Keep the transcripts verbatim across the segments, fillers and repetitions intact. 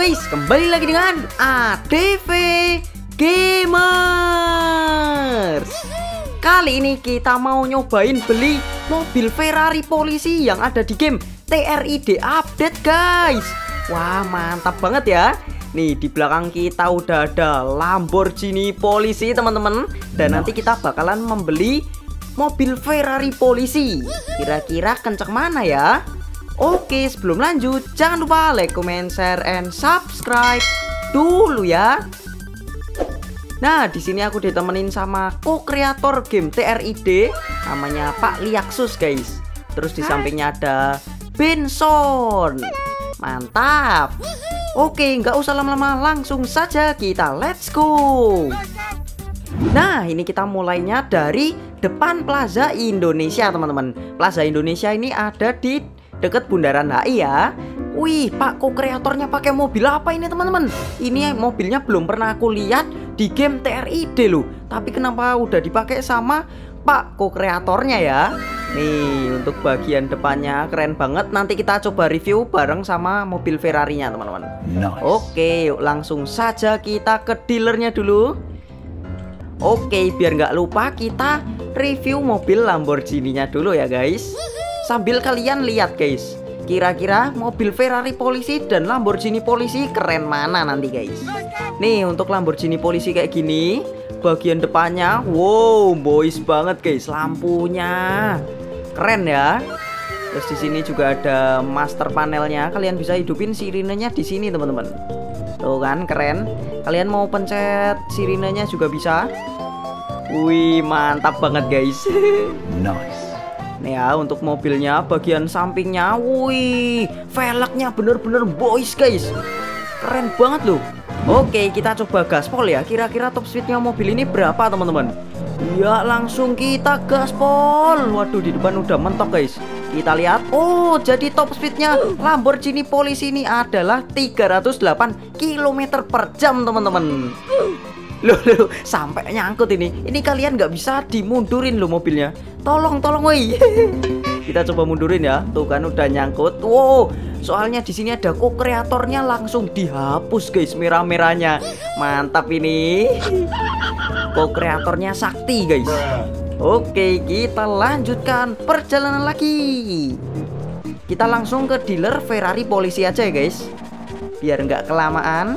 guys, kembali lagi dengan A D V Gamers. Kali ini kita mau nyobain beli mobil Ferrari polisi yang ada di game T R I D update guys. Wah, mantap banget ya. Nih di belakang kita udah ada Lamborghini polisi teman-teman. Dan nanti kita bakalan membeli mobil Ferrari polisi. Kira-kira kenceng mana ya? Oke, sebelum lanjut jangan lupa like, comment, share, and subscribe dulu ya. Nah, di sini aku ditemenin sama co-kreator game T R I D, namanya Pak Liaksus guys. Terus di sampingnya ada Benson. Mantap. Oke, nggak usah lama-lama, langsung saja kita let's go. Nah, ini kita mulainya dari depan Plaza Indonesia teman-teman. Plaza Indonesia ini ada di deket Bundaran H I ya. Wih, Pak co-kreatornya pakai mobil apa ini teman-teman? Ini mobilnya belum pernah aku lihat di game T R I D loh. Tapi kenapa udah dipakai sama Pak co-kreatornya ya? Nih, untuk bagian depannya keren banget. Nanti kita coba review bareng sama mobil Ferrarinya teman-teman. Nice. Oke, yuk langsung saja kita ke dealernya dulu. Oke, biar nggak lupa kita review mobil Lamborghini-nya dulu ya guys. Sambil kalian lihat guys, kira-kira mobil Ferrari polisi dan Lamborghini polisi keren mana nanti guys. Nih untuk Lamborghini polisi kayak gini, bagian depannya wow boys banget guys, lampunya keren ya. Terus di sini juga ada master panelnya, kalian bisa hidupin sirinenya di sini teman-teman. Tuh kan keren. Kalian mau pencet sirinenya juga bisa. Wih, mantap banget guys. Nice. Nih ya, untuk mobilnya bagian sampingnya, wih, velgnya bener-bener boys guys, keren banget loh. Oke, kita coba gaspol ya. Kira-kira top speednya mobil ini berapa teman-teman? Ya, langsung kita gaspol. Waduh, di depan udah mentok guys. Kita lihat, oh jadi top speednya Lamborghini polisi ini adalah tiga ratus delapan kilometer per jam teman-teman. Loh, loh, sampai nyangkut ini. Ini kalian nggak bisa dimundurin loh mobilnya. Tolong, tolong, woi. Kita coba mundurin ya. Tuh kan udah nyangkut. Wow, soalnya di sini ada co-kreatornya langsung dihapus guys merah-merahnya. Mantap ini. Co-kreatornya sakti guys. Oke, kita lanjutkan perjalanan lagi. Kita langsung ke dealer Ferrari polisi aja ya guys, biar nggak kelamaan.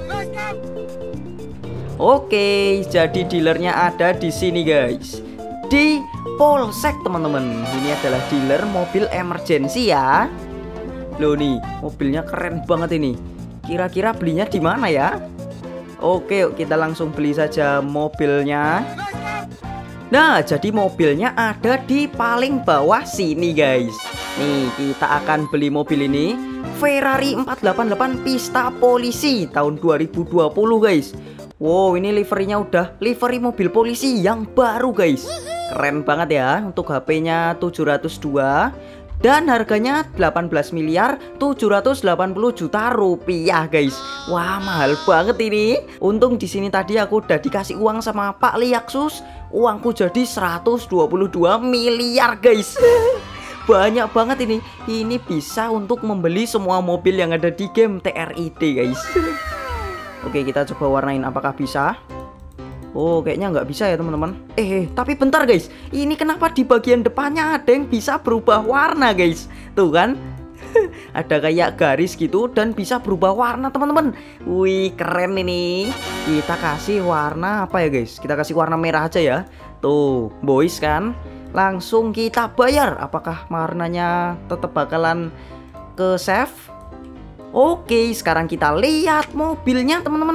Oke, jadi dealernya ada di sini guys, di Polsek teman-teman. Ini adalah dealer mobil emergency ya. Loh nih, mobilnya keren banget ini. Kira-kira belinya di mana ya? Oke, yuk kita langsung beli saja mobilnya. Nah, jadi mobilnya ada di paling bawah sini guys. Nih, kita akan beli mobil ini, Ferrari empat delapan delapan Pista Polisi tahun dua ribu dua puluh guys. Wow, ini liverynya udah livery mobil polisi yang baru guys. Keren banget ya. Untuk H P-nya tujuh ratus dua dan harganya delapan belas miliar tujuh ratus delapan puluh juta rupiah guys. Wah, mahal banget ini. Untung di sini tadi aku udah dikasih uang sama Pak Liaksus. Uangku jadi seratus dua puluh dua miliar guys. Banyak banget ini. Ini bisa untuk membeli semua mobil yang ada di game T R I D guys. Oke, kita coba warnain apakah bisa. Oh, kayaknya nggak bisa ya teman-teman. Eh, tapi bentar guys, ini kenapa di bagian depannya ada yang bisa berubah warna guys? Tuh kan, ada kayak garis gitu dan bisa berubah warna teman-teman. Wih, keren ini. Kita kasih warna apa ya guys? Kita kasih warna merah aja ya. Tuh, boys kan. Langsung kita bayar. Apakah warnanya tetap bakalan ke save? Oke, sekarang kita lihat mobilnya teman-teman.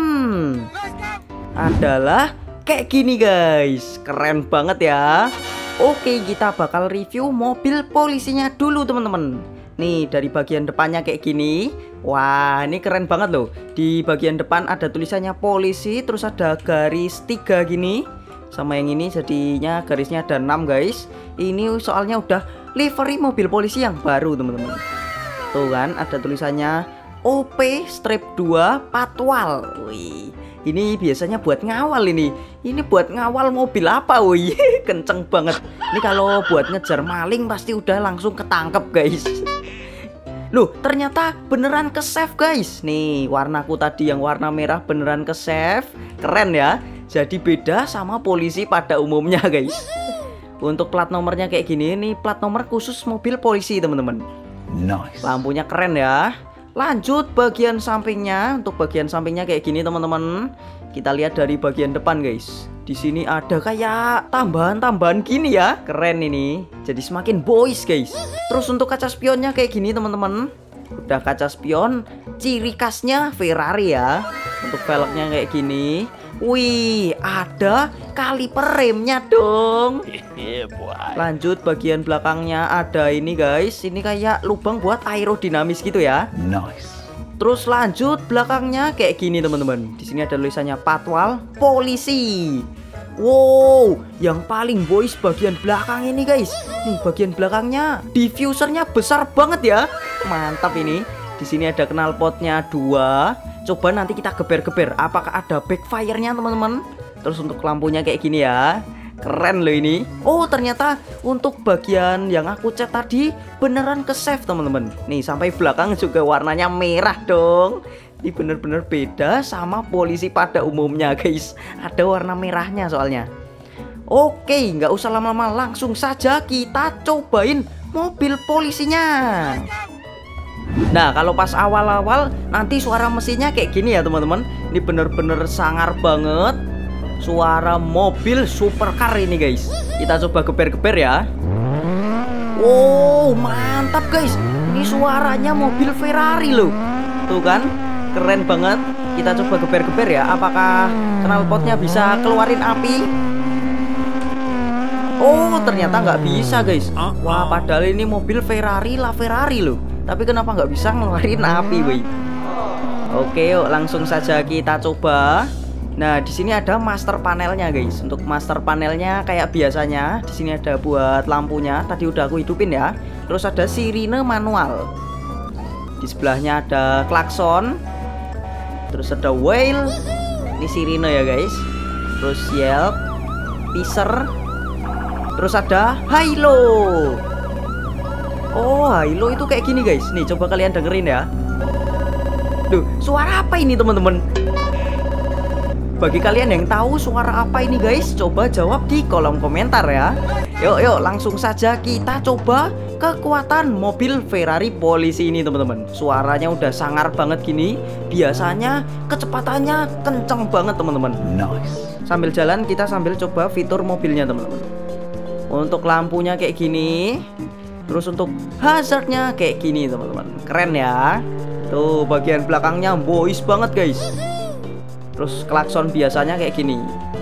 Adalah kayak gini guys. Keren banget ya. Oke, kita bakal review mobil polisinya dulu teman-teman. Nih, dari bagian depannya kayak gini. Wah, ini keren banget loh. Di bagian depan ada tulisannya polisi, terus ada garis tiga gini. Sama yang ini jadinya garisnya ada enam guys. Ini soalnya udah livery mobil polisi yang baru teman-teman. Tuh kan, ada tulisannya O P strip dua Patwal. Wih, ini biasanya buat ngawal ini. Ini buat ngawal mobil apa wih. Kenceng banget. Ini kalau buat ngejar maling pasti udah langsung ketangkep guys. Loh, ternyata beneran ke save guys. Nih, warnaku tadi yang warna merah beneran ke save. Keren ya. Jadi beda sama polisi pada umumnya guys. Untuk plat nomornya kayak gini. Ini plat nomor khusus mobil polisi teman-teman. Nice. Lampunya keren ya. Lanjut bagian sampingnya. Untuk bagian sampingnya kayak gini teman-teman. Kita lihat dari bagian depan guys. Di sini ada kayak tambahan-tambahan gini ya. Keren ini. Jadi semakin boys guys. Terus untuk kaca spionnya kayak gini teman-teman. Udah kaca spion. Ciri khasnya Ferrari ya. Untuk velgnya kayak gini. Wih, ada kaliper remnya dong. Lanjut bagian belakangnya ada ini guys. Ini kayak lubang buat aerodinamis gitu ya. Nice. Terus lanjut belakangnya kayak gini teman-teman. Di sini ada tulisannya patwal polisi. Wow, yang paling boys bagian belakang ini guys. Nih bagian belakangnya diffusernya besar banget ya. Mantap ini. Di sini ada knalpotnya dua. Coba nanti kita geber-geber. Apakah ada backfire-nya teman-teman? Terus untuk lampunya kayak gini ya. Keren loh ini. Oh ternyata untuk bagian yang aku cat tadi beneran ke save teman-teman. Nih sampai belakang juga warnanya merah dong. Ini bener-bener beda sama polisi pada umumnya guys. Ada warna merahnya soalnya. Oke, nggak usah lama-lama, langsung saja kita cobain mobil polisinya. Nah kalau pas awal-awal nanti suara mesinnya kayak gini ya teman-teman. Ini bener-bener sangar banget. Suara mobil supercar ini guys. Kita coba geber-geber ya. Wow mantap guys. Ini suaranya mobil Ferrari loh. Tuh kan, keren banget. Kita coba geber-geber ya. Apakah knalpotnya bisa keluarin api? Oh ternyata nggak bisa guys. Wah padahal ini mobil Ferrari lah Ferrari loh. Tapi kenapa nggak bisa ngeluarin api woi? Oke yuk langsung saja kita coba. Nah di sini ada master panelnya guys. Untuk master panelnya kayak biasanya di sini ada buat lampunya. Tadi udah aku hidupin ya. Terus ada sirine manual. Di sebelahnya ada klakson. Terus ada whale. Ini sirine ya guys. Terus yelp, teaser. Terus ada halo. Oh halo itu kayak gini guys. Nih coba kalian dengerin ya. Duh suara apa ini teman-teman? Bagi kalian yang tahu suara apa ini guys, coba jawab di kolom komentar ya. Yuk yuk langsung saja kita coba kekuatan mobil Ferrari polisi ini teman-teman. Suaranya udah sangar banget gini. Biasanya kecepatannya kenceng banget teman-teman. Nice. Sambil jalan kita sambil coba fitur mobilnya teman-teman. Untuk lampunya kayak gini. Terus untuk hazardnya kayak gini teman-teman. Keren ya. Tuh bagian belakangnya boys banget guys. Terus klakson biasanya kayak gini.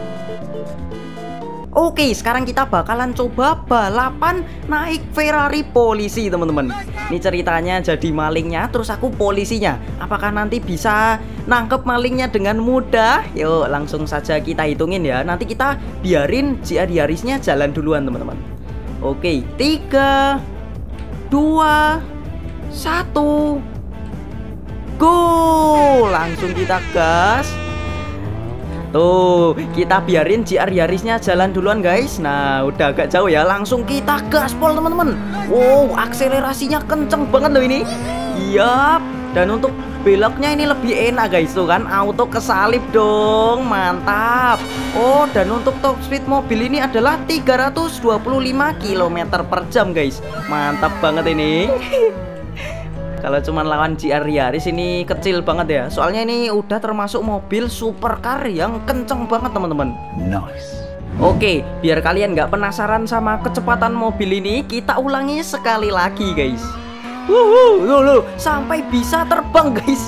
Oke sekarang kita bakalan coba balapan naik Ferrari polisi teman-teman. Ini ceritanya jadi malingnya, terus aku polisinya. Apakah nanti bisa nangkep malingnya dengan mudah? Yuk langsung saja kita hitungin ya. Nanti kita biarin J R Yarisnya jalan duluan teman-teman. Oke tiga dua satu go. Langsung kita gas. Tuh, kita biarin J R Yarisnya jalan duluan guys. Nah, udah agak jauh ya. Langsung kita gaspol teman-teman. Wow, akselerasinya kenceng banget loh ini. Yap. Dan untuk beloknya ini lebih enak guys. Tuh kan, auto kesalip dong. Mantap. Oh, dan untuk top speed mobil ini adalah tiga ratus dua puluh lima kilometer per jam guys. Mantap banget ini. Kalau cuma lawan J R Yaris ini kecil banget ya. Soalnya ini udah termasuk mobil supercar yang kenceng banget teman-teman. Nice. Oke, biar kalian nggak penasaran sama kecepatan mobil ini, kita ulangi sekali lagi guys. Wuhu, loh, loh, sampai bisa terbang guys.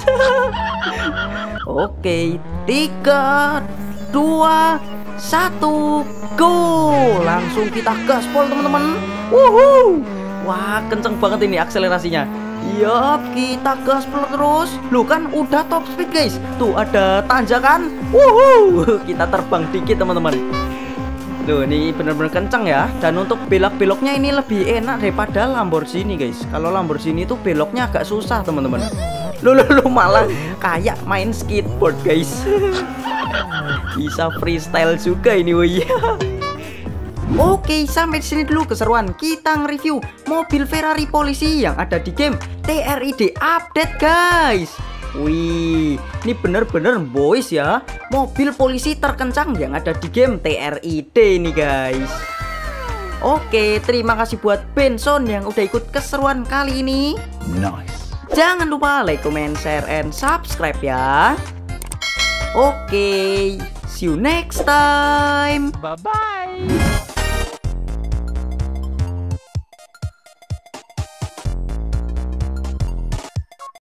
Oke, tiga, dua, satu, go. Langsung kita gaspol teman-teman. Wuhu. Wah, kenceng banget ini akselerasinya. Yup, kita gaspol terus. Loh kan udah top speed guys. Tuh ada tanjakan. Wuhu, kita terbang dikit teman-teman. Loh ini bener-bener kenceng ya. Dan untuk belok-beloknya ini lebih enak daripada Lamborghini guys. Kalau Lamborghini itu beloknya agak susah teman-teman. Loh, loh, loh malah kayak main skateboard guys. Bisa freestyle juga ini woy. Oke, sampai di sini dulu keseruan kita nge-review mobil Ferrari polisi yang ada di game T R I D Update guys. Wih, ini bener-bener boys ya, mobil polisi terkencang yang ada di game T R I D nih guys. Oke, terima kasih buat Benson yang udah ikut keseruan kali ini. Nice. Jangan lupa like, comment, share, and subscribe ya. Oke, see you next time. Bye-bye.